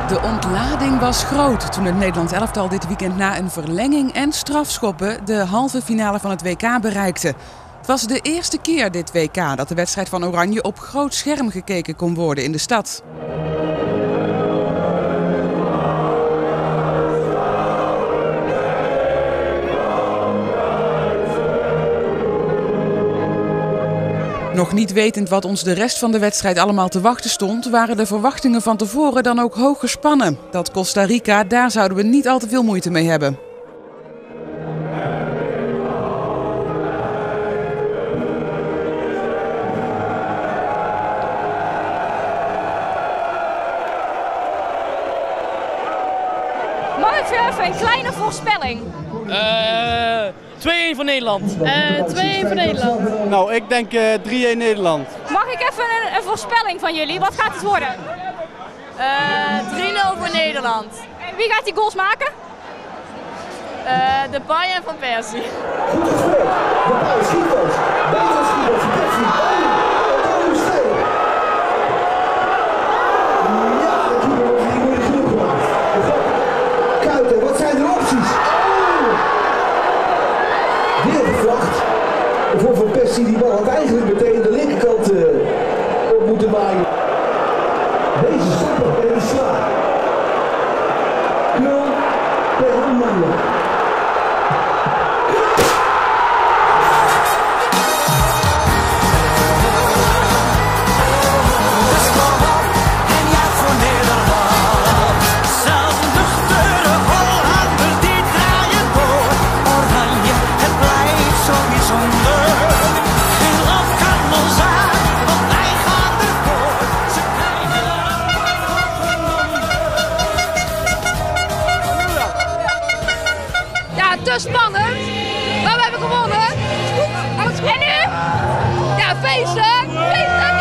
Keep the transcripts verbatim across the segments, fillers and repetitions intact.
De ontlading was groot toen het Nederlands elftal dit weekend na een verlenging en strafschoppen de halve finale van het W K bereikte. Het was de eerste keer dit W K dat de wedstrijd van Oranje op groot scherm gekeken kon worden in de stad. Nog niet wetend wat ons de rest van de wedstrijd allemaal te wachten stond, waren de verwachtingen van tevoren dan ook hoog gespannen. Dat Costa Rica, daar zouden we niet al te veel moeite mee hebben. Mag ik even een kleine voorspelling? Uh, twee-een voor Nederland. Uh, twee-een voor Nederland. Nou, ik denk uh, drie-een Nederland. Mag ik even een, een voorspelling van jullie? Wat gaat het worden? Uh, drie nul voor Nederland. En wie gaat die goals maken? Uh, de Bayern en Van Persie. Goed gespeeld. De bal schiet ons. Beter schiet ons. Persie. Ja, de keeper wordt niet moeilijk genoeg gemaakt. Kuiten, wat zijn de opties? Weer gevlacht. Voor Van Persie die bal had eigenlijk meteen de linkerkant uh, op moeten waaien. Deze schoppen en de sla. Nul tegen Oranje. Te spannend, maar we hebben gewonnen. En nu? Ja, feesten! Feesten!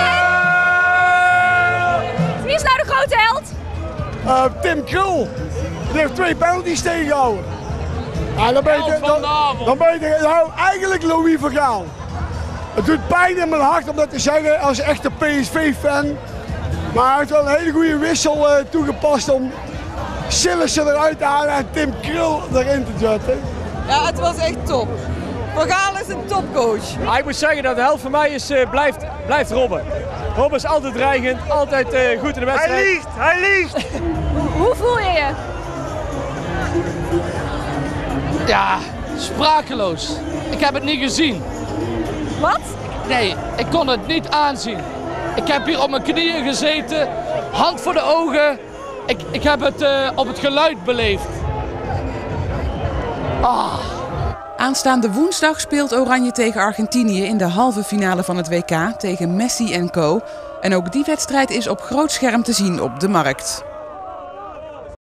Wie is nou de grote held? Uh, Tim Krul. Die heeft twee penalties tegengehouden. Ja, dan ben je, dan, dan ben je nou, eigenlijk Louis van Gaal. Het doet pijn in mijn hart om dat te zeggen als echte P S V-fan. Maar hij heeft wel een hele goede wissel uh, toegepast om Sillissen eruit te halen en Tim Krul erin te zetten. Ja, het was echt top. Van Gaal is een topcoach. Ah, ik moet zeggen dat de helft van mij is, uh, blijft, blijft Robben. Robben is altijd dreigend, altijd uh, goed in de wedstrijd. Hij liegt, hij liegt! Hoe voel je je? Ja, sprakeloos. Ik heb het niet gezien. Wat? Nee, ik kon het niet aanzien. Ik heb hier op mijn knieën gezeten, hand voor de ogen. Ik, ik heb het uh, op het geluid beleefd. Ah. Aanstaande woensdag speelt Oranje tegen Argentinië in de halve finale van het W K tegen Messi en co. En ook die wedstrijd is op groot scherm te zien op de markt.